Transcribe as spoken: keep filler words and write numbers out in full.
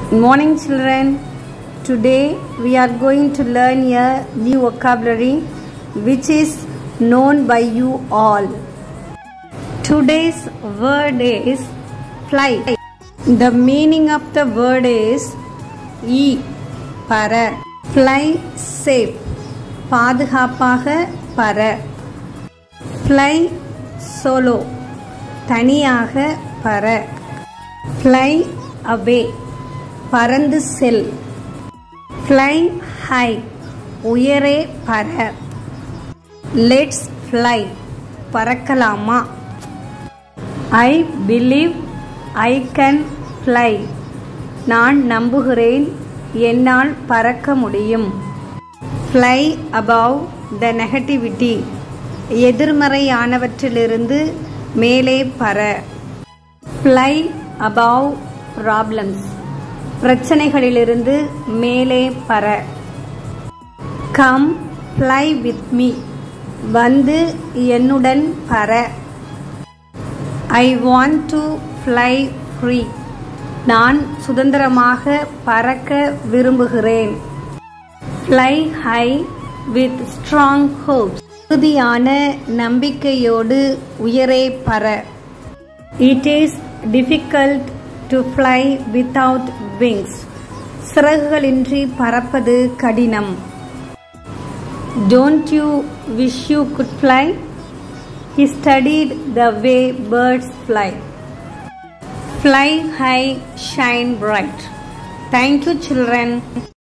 Good morning, children. Today we are going to learn a new vocabulary which is known by you all. Today's word is fly. The meaning of the word is e para. Fly safe. பாதுகாப்பாக பற. Fly solo. தனியாக பற. Fly away. பறந்து செல். Fly high. உயரே பற. Let's fly. பறக்கலாமா? I believe I can fly. நான் நம்புகிறேன் என்னால் பறக்க முடியும். Fly above the negativity. எதிர்மறையானவற்றிலிருந்து மேலே பற. Fly above problems. பிரச்சனைகளிலிருந்து மேலே பற. Come fly with me. வந்து என்னுடன் பற. I want to fly free. நான் சுதந்திரமாக பறக்க விரும்புகிறேன். Fly high with strong hopes. உறுதியான நம்பிக்கையோடு உயரே பற. It is difficult to fly without wings. சிறகுகளின்றி பறப்பது கடினம். Don't you wish you could fly? He studied the way birds fly. Fly high, shine bright. Thank you, children.